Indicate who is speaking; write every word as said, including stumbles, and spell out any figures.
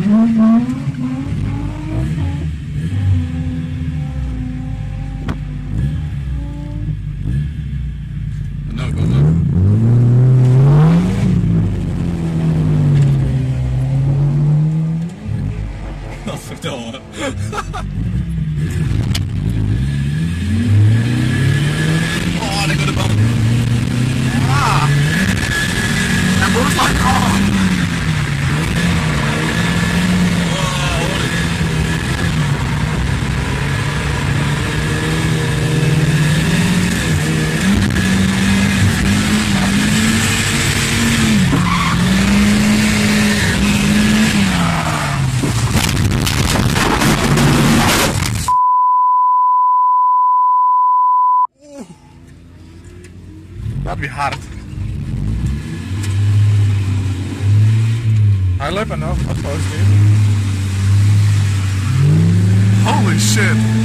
Speaker 1: No, go look. Oh, no. Oh, they got a bump. Ah! That moves like, oh! That'd be hard. Hij loopt er nog, wat close dude. Holy shit!